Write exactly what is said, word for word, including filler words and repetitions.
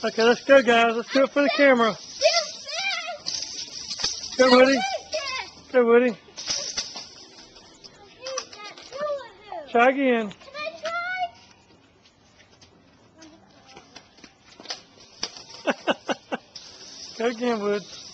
Okay, let's go, guys. Let's do it for the camera. Go, Woody. Go, Woody. Try again. Go again, Wood.